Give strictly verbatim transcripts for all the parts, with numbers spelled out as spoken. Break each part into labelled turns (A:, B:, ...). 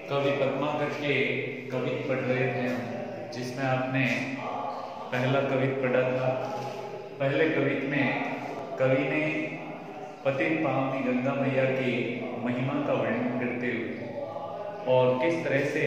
A: कवि पद्माकर के कवित पढ़ रहे थे, जिसमें आपने पहला कवित पढ़ा था। पहले कवित में कवि ने पतित पावनी गंगा मैया की महिमा का वर्णन करते हुए और किस तरह से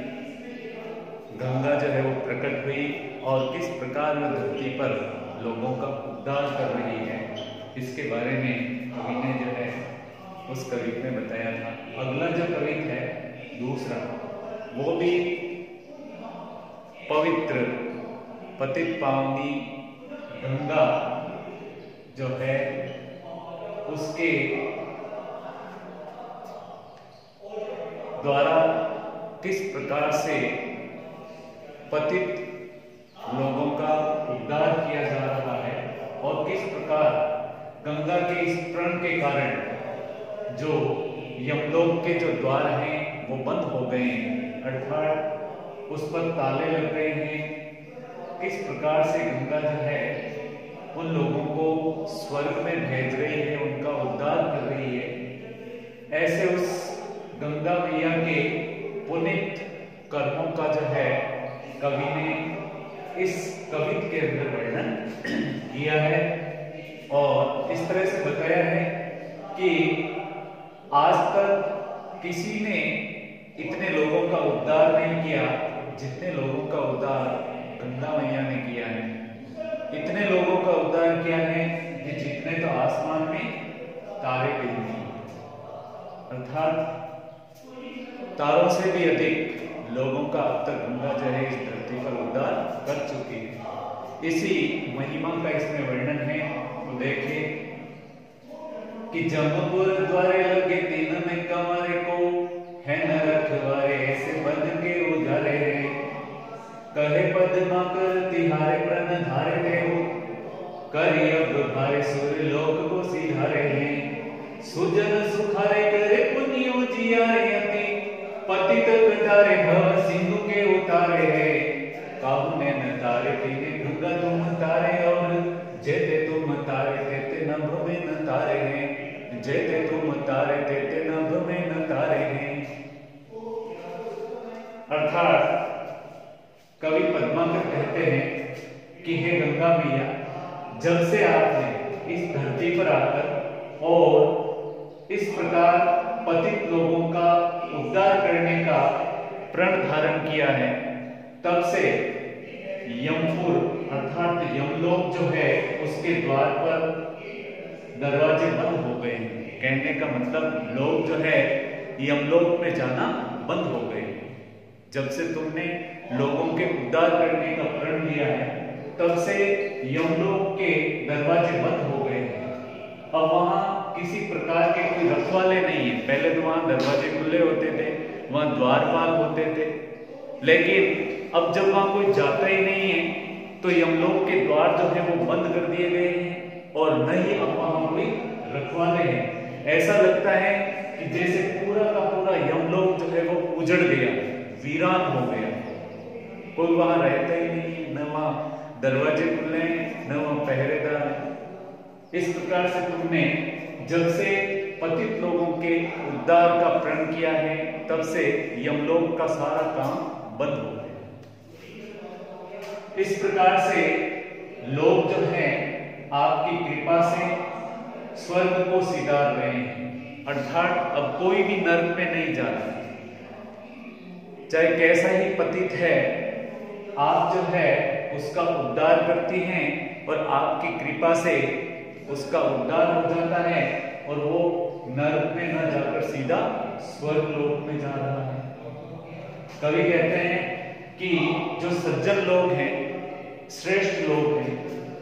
A: गंगा जो है वो प्रकट हुई और किस प्रकार वह धरती पर लोगों का उद्धार कर रही है, इसके बारे में कवि ने जो है उस कवित में बताया था। अगला जो कवित है दूसरा, वो भी पवित्र पतित पावनी गंगा जो है उसके द्वारा किस प्रकार से पतित लोगों का उद्धार किया जा रहा है और किस प्रकार गंगा के इस प्रण के कारण जो यमलोक के जो द्वार हैं वो बंद हो गए हैं, अर्थात उस पर ताले लग गए हैं। किस प्रकार से गंगा जो है उन लोगों को स्वर्ग में भेज रही है, उनका उद्धार कर रही है। ऐसे उस गंगा मैया के पुनीत कर्मों का जो है कवि ने इस कवित के अंदर वर्णन किया है और इस तरह से बताया है कि आज तक किसी ने इतने लोगों का उद्धार नहीं किया जितने लोगों का उद्धार गंगा मैया ने किया है। इतने लोगों का उद्धार किया है कि जितने तो आसमान में तारे भी नहीं, अर्थात तारों से भी अधिक लोगों का अब तक गंगा जो है इस धरती पर उद्धार कर चुकी है। इसी महिमा का इसमें वर्णन है। तो देखिए कि जमपुर द्वारे लगे तीन में कमरे को है न रखवारे ऐसे बन के उधारे है। कहे पद्मा कर तिहारे प्रण धारे देव करी अब भारे सूर्य लोक को सिधारे हैं। सुजन सुखारे करे पुण्य उजियारे अति पतित कटारे भव सिंधु के उतारे है। काहू ने न तारे पीने गंगा तुम तारे और जेते तुम तारे तेते नभ में न तारे हैं। जेते तुम तारे तेते नभ में न तारे हैं। अर्थात कवि पद्माकर कहते हैं कि हे गंगा मैया, जब से आपने इस धरती पर आकर और इस प्रकार पतित लोगों का उद्धार करने का प्रण धारण किया है, तब से यमपुर अर्थात यमलोक जो है उसके द्वार पर दरवाजे बंद हो गए। कहने का मतलब लोग जो है यमलोक में जाना बंद हो गए। जब से तुमने लोगों के उद्धार करने का प्रण लिया है, तब से यमलोक के दरवाजे बंद हो गए हैं। अब वहां किसी प्रकार के कोई रखवाले नहीं है। पहले तो वहां दरवाजे खुले होते थे, वहां द्वारपाल होते थे, लेकिन अब जब वहां कोई जाता ही नहीं है तो यमलोक के द्वार जो है वो बंद कर दिए गए हैं और न ही अब वहां कोई रखवाले हैं। ऐसा लगता है कि जैसे पूरा का पूरा यमलोक जो है वो उजड़ गया, वीरान हो गया। कोई वहां रहता ही नहीं, न वहां दरवाजे खुले हैं, न वहां पहरेदार है। इस प्रकार से तुमने जब से पतित लोगों के उद्धार का प्रण किया है, तब से यमलोक का सारा काम बंद हो गया। इस प्रकार से लोग जो है आपकी कृपा से स्वर्ग को सिधार रहे हैं, अर्थात अब कोई भी नर्क में नहीं जा रहा। चाहे कैसा ही पतित है, आप जो है उसका उद्धार करती हैं और आपकी कृपा से उसका उद्धार हो जाता है और वो नरक में न जाकर सीधा स्वर्ग लोक में जा रहा है। कवि कहते हैं कि जो सज्जन लोग हैं, श्रेष्ठ लोग हैं,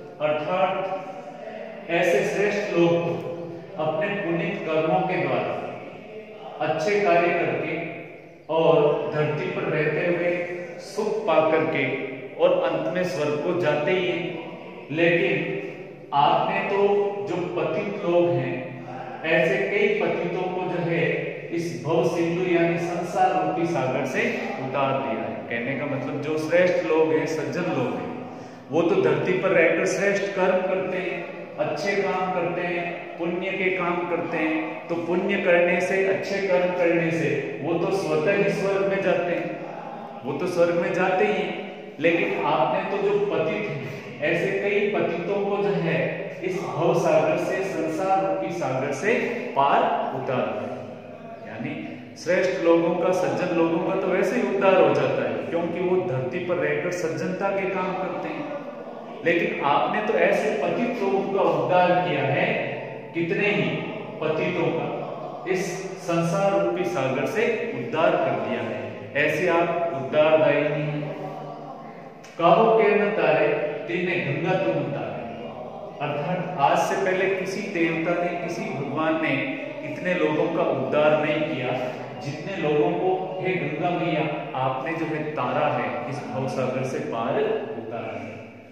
A: अर्थात ऐसे श्रेष्ठ लोग अपने पुनीत कर्मों के द्वारा अच्छे कार्य करके और धरती पर रहते हुए सुख पा करके और अंत में स्वर्ग को जाते ही हैं। लेकिन आपने तो जो पतित लोग हैं, ऐसे कई पतितों को जो है इस भव सिंधु यानी संसार रूपी सागर से उतार दिया है। कहने का मतलब जो श्रेष्ठ लोग हैं, सज्जन लोग हैं, वो तो धरती पर रहकर श्रेष्ठ कर्म करते हैं, अच्छे काम करते हैं, पुण्य के काम करते हैं, तो पुण्य करने से, अच्छे कर्म करने से वो तो स्वतः ही स्वर्ग में जाते हैं, वो तो स्वर्ग में जाते ही, लेकिन आपने तो जो पतित हैं, ऐसे कई पतितों को जो है इस भव सागर से, संसार रूपी सागर से पार उतार दिया। यानी श्रेष्ठ लोगों का, सज्जन लोगों का तो वैसे ही उद्धार हो जाता है, क्योंकि वो धरती पर रहकर सज्जनता के काम करते हैं। लेकिन आपने तो ऐसे पतित लोगों का उद्धार किया है, कितने ही पतितों का इस संसार रूपी सागर से उद्धार कर दिया है। ऐसे आप उद्धारदायिनी हैं। कहो के न तारे तेने गंगा तुम तारे, अर्थात आज से पहले किसी देवता ने, किसी भगवान ने इतने लोगों का उद्धार नहीं किया जितने लोगों को हे गंगा मैया आपने जो है तारा है, इस भव सागर से पार उतारा है।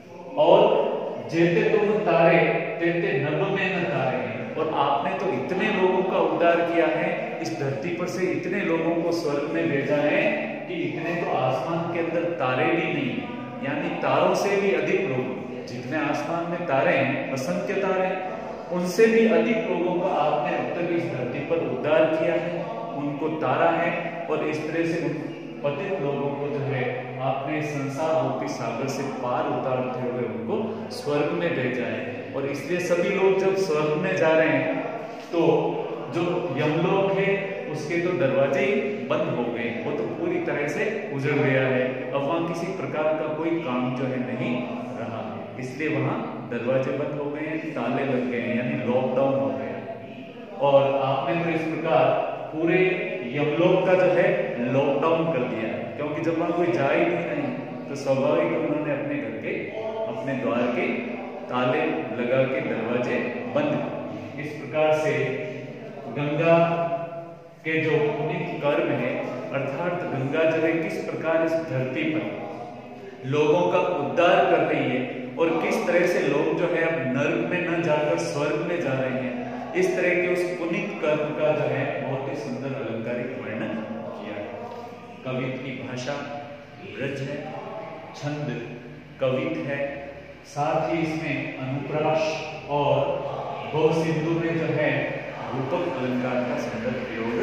A: और जेते तुम तारे तेते नभ में न तारे हैं, और आपने तो इतने लोगों का उद्धार किया है, इस धरती पर से इतने लोगों को स्वर्ग में भेजा है कि इतने तो आसमान के अंदर तारे भी नहीं है। यानी तारों से भी अधिक लोग, जितने आसमान में तारे हैं, असंख्य तारे, उनसे भी अधिक लोगों का आपने अब तक इस धरती पर उद्धार किया है, उनको तारा है। और इस तरह से उन पतित लोगों को जो है आपने संसार रूपी सागर से पार उतारते हुए उनको स्वर्ग में भेजा है। और इसलिए सभी लोग जब स्वर्ग में जा रहे हैं तो जो यमलोक है उसके तो दरवाजे ही बंद हो गए, वो तो पूरी तरह से उजड़ गया है। अब वहां किसी प्रकार का कोई काम जो है नहीं रहा है, इसलिए वहां दरवाजे बंद हो गए हैं, ताले लग गए हैं, यानी लॉकडाउन हो गया। और आपने तो इस प्रकार पूरे यमलोक का जो है लॉकडाउन कर दिया है, क्योंकि जब वहां कोई जा ही नहीं तो स्वाभाविक उन्होंने अपने घर के, अपने द्वार के ताले लगा के दरवाजे बंद कर दिए। इस प्रकार से गंगा के जो पुनीत कर्म है, अर्थात गंगा जो है किस प्रकार इस धरती पर लोगों का उद्धार कर रही है और किस तरह से लोग जो है अब नर्क में न जाकर स्वर्ग में जा रहे हैं, इस तरह के उस पुनीत कर्म का जो है बहुत ही सुंदर अलंकारिक वर्णन किया है। कवि की भाषा ब्रज है, छंद कवित है, साथ ही इसमें अनुप्रास और बहु सिंधु में जो है रूपक अलंकार का सुंदर प्रयोग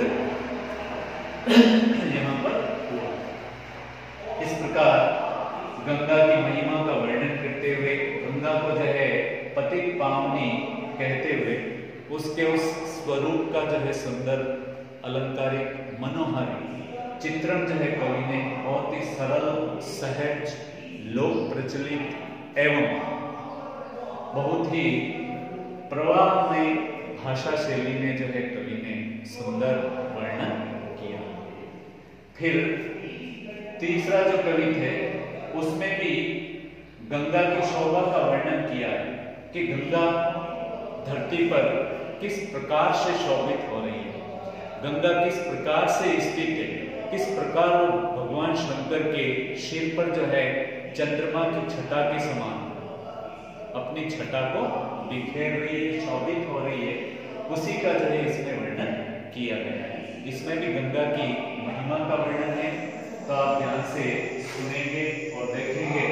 A: यहाँ पर हुआ। इस प्रकार गंगा की महिमा का वर्णन करते हुए, गंगा को जो है पतित पावनी कहते हुए, उसके उस स्वरूप का जो है सुंदर अलंकारिक मनोहारी चित्रण जो है कवि ने बहुत ही सरल, सहज, लोक प्रचलित एवं बहुत ही प्रवाहमय भाषा शैली में जो है कवि ने सुंदर वर्णन किया। फिर तीसरा जो कवि थे उसमें भी गंगा की शोभा का वर्णन किया है कि गंगा धरती पर किस प्रकार से शोभित हो रही है, गंगा किस प्रकार से स्थित है, किस प्रकार वो भगवान शंकर के सिर पर जो है चंद्रमा की छटा के समान अपनी छटा को बिखेर रही है, शोभित हो रही है, उसी का जो है इसमें वर्णन किया गया है। इसमें भी गंगा की महिमा का वर्णन है, तो आप ध्यान से सुनेंगे और देखेंगे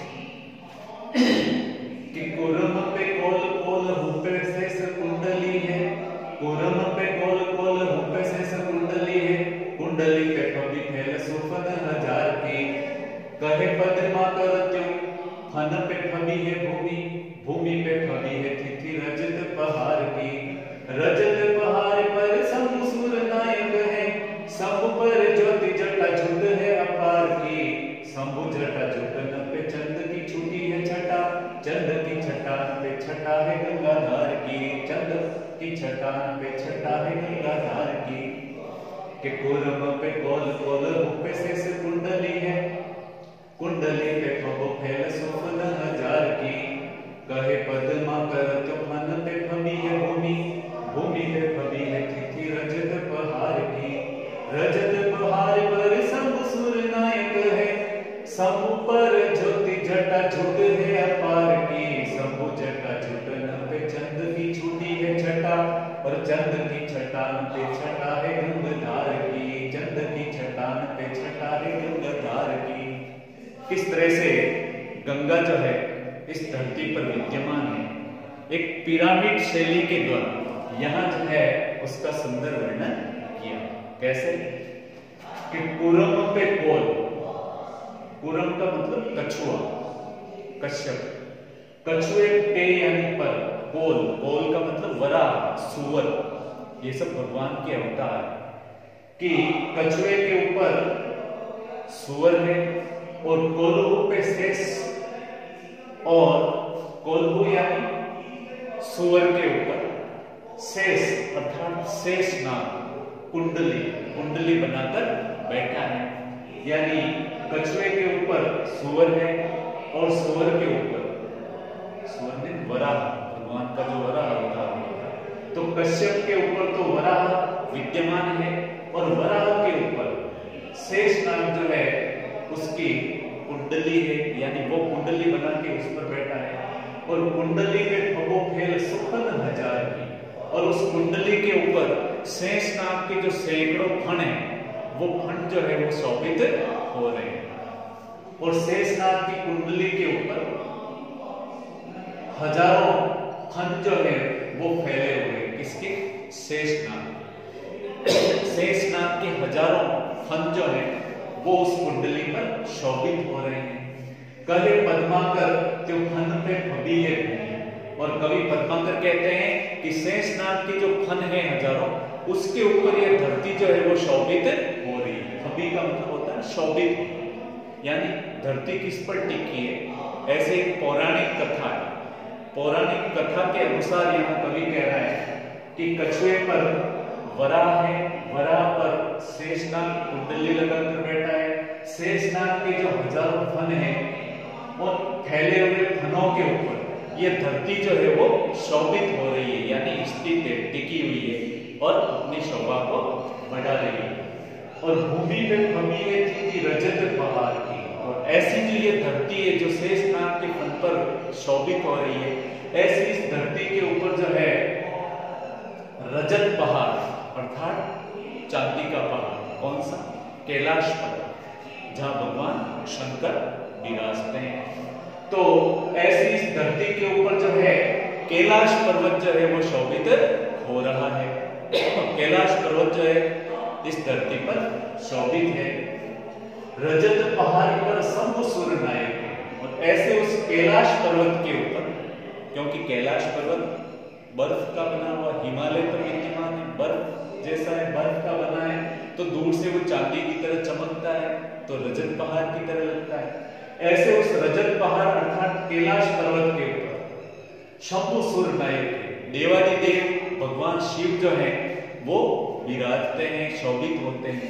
A: कि कुरम पे कोल कोल हुपे से कुंडली है, कुरम पे कोल कोल हुपे से कुंडली है, कुंडली पे कभी फैल सुफन हजार की, कहे पद्मा करत्यो फन पे फबी है भूमि, भूमि पे फबी है तिथि रजत पहाड़ की, रजत पहाड़ पर शंभु सूर नायक है, शंभु पर ज्योति जटा झुंड है अपार की, शंभु जटा झुंड पे चंद की छुटी है छटा, चंद की छटान पे छटा है गंगाधार की, चंद की छटान पे छटा है गंगाधार की, के कुरम पे कोल कोल हुपे से कुंडली है, कुंडली पे फबो फैल सुफन हजार की, कहे पद्मा करत्यो फन पे फबी है भूमि, भूमि पे फबी है तिथि रजत पहाड़ की, रजत पहाड़ पर शंभु सूर नायक है, शंभु पर ज्योति जटा झुंड है अपार की, शंभु जटा झुंडन पे चंद की छुटी है छटा, और चंद की छटान पे छटा है गंगाधार की, चंद की छटान पे छटा है गंगाधार की। किस तरह से गंगा जो है इस धरती पर विद्यमान है, एक पिरामिड शैली के द्वारा यहाँ जो है उसका सुंदर वर्णन किया। कैसे? कि कुरम पे कोल, कुरम का मतलब कछुआ, कश्यप, कछुए पे यानी पर, कोल, कोल का मतलब वराह, सुअर, ये सब भगवान के अवतार है कि कछुए के ऊपर सुअर है और कोल्हू पे शेष, और कोल्हू यानी सुअर के ऊपर शेष अर्थात शेष नाग, कुंडली, कुंडली बनाकर बैठा है। यानी कछुए के ऊपर सुअर है और सुअर के ऊपर, सुअर ने वराह, भगवान का जो वराह अवतार है, तो कश्यप के ऊपर तो वराह विद्यमान है और वराह के ऊपर शेष नाग जो है उसकी कुंडली है, यानी वो कुंडली बना के उस पर बैठा है और कुंडली पे फबो फैल सुखन हजार की, और उस कुंडली के ऊपर शेष नाग के जो सैकड़ों फण है वो फण जो है वो शोभित हो रहे हैं, और शेष नाग की कुंडली के ऊपर हजारों फण जो है वो फैले हुए हैं। किसके? शेष नाग, शेष नाग के हजारों फण जो है वो उस कुंडली पर शोभित हो रहे हैं। कहे पद्माकर जो फन पे फबी है, और कवि पद्माकर कहते हैं कि शेषनाग के जो फन है हजारों, उसके ऊपर ये धरती जो है वो शोभित हो रही है। फबी का मतलब होता है शोभित, यानी धरती किस पर टिकी है। ऐसे एक पौराणिक कथा है, पौराणिक कथा के अनुसार यहाँ कवि कह रहा है कि कछुए पर वराह है, वराह पर शेषनाग कुंडली लगाकर बैठा है, शेषनाग के जो हजारों फन है और फैले हुए फनों के ऊपर ये धरती जो है वो शोभित हो रही है, यानी स्थित है, टिकी हुई है और अपनी शोभा को बढ़ा रही है। और भूमि पे फबी है थी रजत बहार की, और ऐसी जो ये धरती है जो शेषनाग के फन पर शोभित हो रही है, ऐसी इस धरती के ऊपर जो है रजत बहार अर्थात चांदी का पहाड़, कौन सा? कैलाश पर्वत, जहां भगवान शंकर विराजते हैं। तो ऐसी इस धरती के ऊपर जो है कैलाश पर्वत जो है वो शोभित हो रहा है। कैलाश पर्वत जो है इस धरती पर शोभित है। रजत पहाड़ पर शंभु सूर्य नायक है, और ऐसे उस कैलाश पर्वत के ऊपर, क्योंकि कैलाश पर्वत बर्फ का बना हुआ हिमालय पर विद्यमान है, बर्फ जैसा है, बर्फ का बना है, तो दूर से वो चांदी की तरह चमकता है, तो रजत पहाड़ की तरह लगता है। ऐसे उस रजत पहाड़ अर्थात कैलाश पर्वत के ऊपर शंभु सूर्य नायक है, देवादिदेव भगवान शिव जो है वो विराजते हैं, शोभित होते हैं।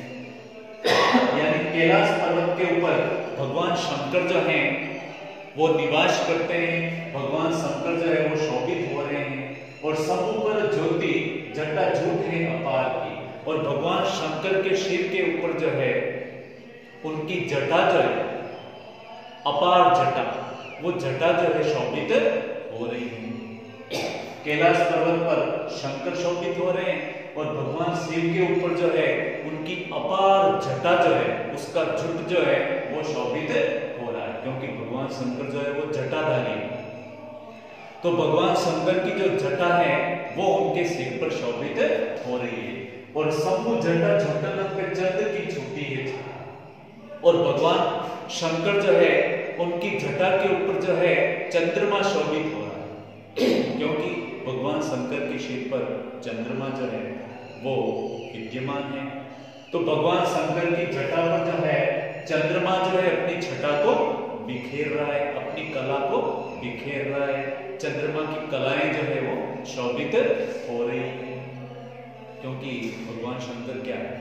A: यानी कैलाश पर्वत के ऊपर भगवान शंकर जो हैं वो निवास करते हैं, भगवान शंकर जो है वो शोभित हो रहे हैं, और शंभु पर ज्योति जटा झूठ है अपार की, और भगवान शंकर के सिर के ऊपर जो है उनकी जटा जो है अपार जटा, वो जटा जो है शोभित हो रही है। कैलाश पर्वत पर शंकर शोभित हो रहे हैं, और भगवान शिव के ऊपर जो है उनकी अपार जटा जो है उसका झुट जो है वो शोभित हो रहा है, क्योंकि भगवान शंकर जो है वो जटाधारी है। तो भगवान शंकर की जो जटा है वो उनके सिर पर शोभित हो रही है, और शंभु जटा झुटन पे चंद्र की छुट्टी है, और भगवान शंकर जो है उनकी जटा के ऊपर जो है चंद्रमा शोभित हो रहा है, क्योंकि भगवान शंकर के सिर पर चंद्रमा जो है वो विद्यमान है। तो भगवान शंकर की जटा पर जो है चंद्रमा जो है अपनी छटा को बिखेर रहा है, अपनी कला को बिखेर रहा है। चंद्रमा की कलाएं जो है वो शोभित हो रही है, क्योंकि भगवान शंकर क्या है?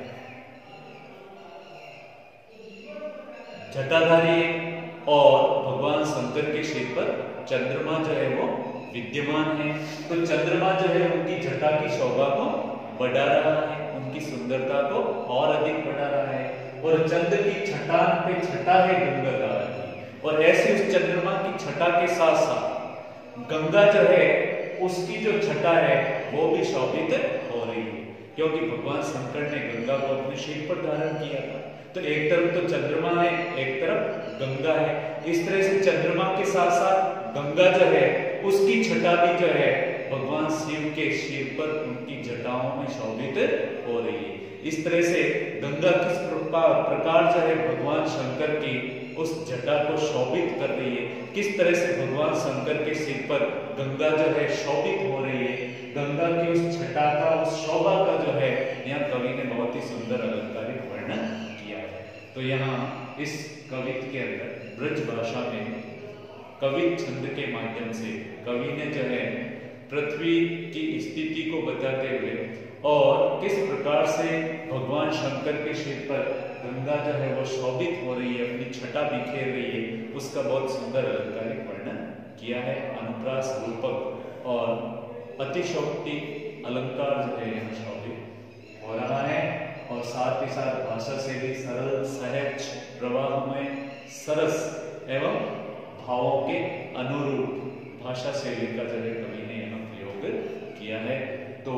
A: जटाधारी है, और भगवान शंकर के सिर पर चंद्रमा जो है वो विद्यमान है। तो चंद्रमा जो है उनकी जटा की शोभा को बढ़ा रहा है, उनकी सुंदरता को और अधिक बढ़ा रहा है, और चंद्र की छटा पे छटा है गंगाधार की, और ऐसे उस चंद्रमा की छटा के साथ साथ गंगा जो है उसकी जो छटा है वो भी शोभित हो रही है, क्योंकि भगवान शंकर ने गंगा को अपने सिर पर धारण किया था। तो एक तरफ तो चंद्रमा है, एक तरफ गंगा है, इस तरह से चंद्रमा के साथ साथ गंगा जो है उसकी छटा भी जो है भगवान शिव के सिर पर उनकी जटाओं में शोभित हो रही है। इस तरह से गंगा किस प्रकार जो है भगवान शंकर की उस जटा को शोभित कर रही है, किस तरह से भगवान शंकर के सिर पर गंगा जो है शोभित हो रही है, गंगा की उस छटा का, उस शोभा का जो है यहाँ कवि ने बहुत ही सुंदर अलंकारिक वर्णन किया है। तो यहाँ इस कवित के अंदर ब्रज भाषा में कवित छंद के माध्यम से कवि ने जो है पृथ्वी की स्थिति को बताते हुए और किस प्रकार से भगवान शंकर के सिर पर गंगा जो है वो शोभित हो रही है, अपनी छटा बिखेर रही है, उसका बहुत सुंदर अलंकारिक वर्णन किया है। अनुप्रास रूपक और अतिशोक्ति अलंकार जो है यहाँ शोभित हो रहा है और साथ ही साथ भाषा से भी सरल, सहज, प्रवाहमय, सरस एवं भावों के अनुरूप भाषा शैली का जो है कवि ने यहाँ प्रयोग किया है। तो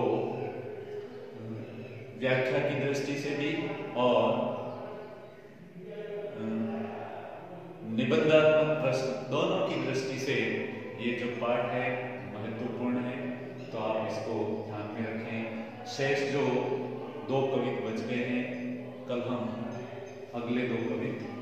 A: व्याख्या की दृष्टि से भी और निबंधात्मक प्रश्न दोनों की दृष्टि से ये जो पाठ है महत्वपूर्ण है, तो आप इसको ध्यान में रखें। शेष जो दो कवित बच गए हैं, कल हम अगले दो कवित